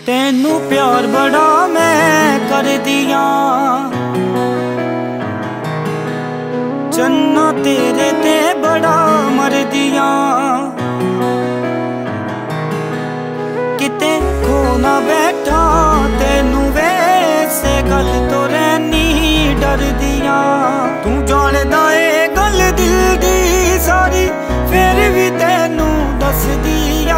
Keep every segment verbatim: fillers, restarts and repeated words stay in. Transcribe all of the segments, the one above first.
तेनू प्यार बड़ा मैं कर दिया, चन्ना तेरे ते बड़ा मर दिया। किते खो ना बैठा तेनू वैसे गल तो रहनी डर दिया। तू जानदा ए गल दिल दी सारी, फिर भी तेनू दस दिया।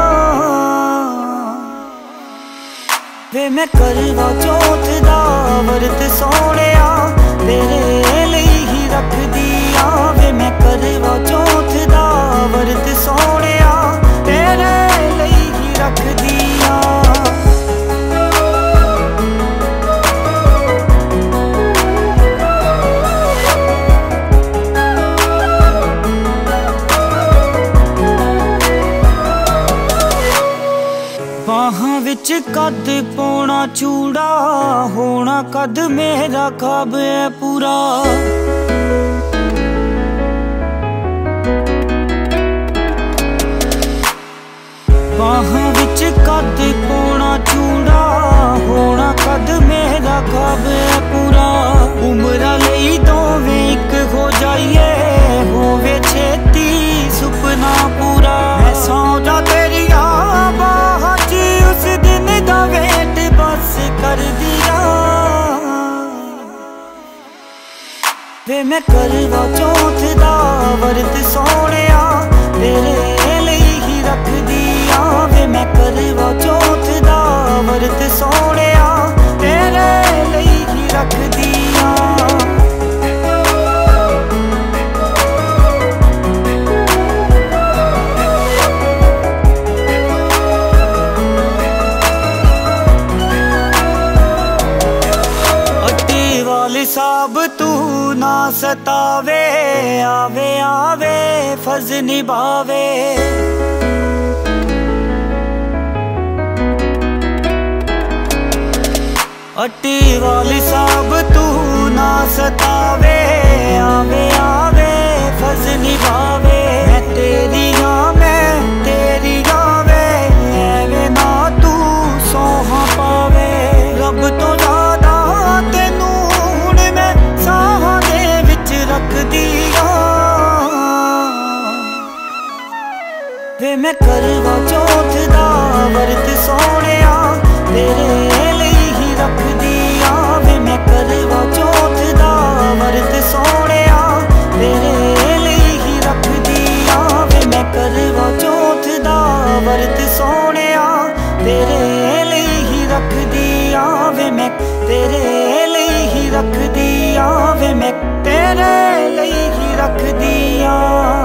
वे मैं करवा चौथ दा वर्त सोहणिया, तेरे लई ही रख दिया। वे मैं करवा चौथ दा वर्त सोहणिया, तेरे लई ही रख दिया। बाहां विच कद पौना चूड़ा, होना कद मेरा ख्वाब है पूरा। बाहां विच कद पौना चूड़ा, होना कद मेरा ख्वाब है पूरा। उमरा लई दोवें इक हो जाइए, होवे छेती सुपना पूरा। मैं सौ जा तेरिया बाहां च उस दिन दा वेट बस कर दिया। वे मैं करवा चौथ दा वर्त सोहणिया, तेरे लई ही रख दिया। वे मैं करवा चौथ दा वर्त सोहणिया, तेरे लई ही रख दिया। साब तू ना सतावे, आवे आवे फर्ज निभावे। अट्टी वाली साब तू ना सतावे, आवे आवे फर्ज निभावे। मैं तेरी हाँ मैं तेरी आवे, एवे ना तू सोहा पावे। रब तो ज्यादा तेनू रख दिया। वे मैं करवा चौथ दा वर्त सोहणिया, तेरे लई ही रख दिया। वे मैं करवा चौथ दा वर्त सोहणिया, तेरे लई ही रख दिया। वे मैं करवा चौथ दा वर्त सोहणिया, तेरे लई ही रख दिया। वे मैं तेरे लई ही रख दिया। वे मैं तेरे लई ही रख दिया।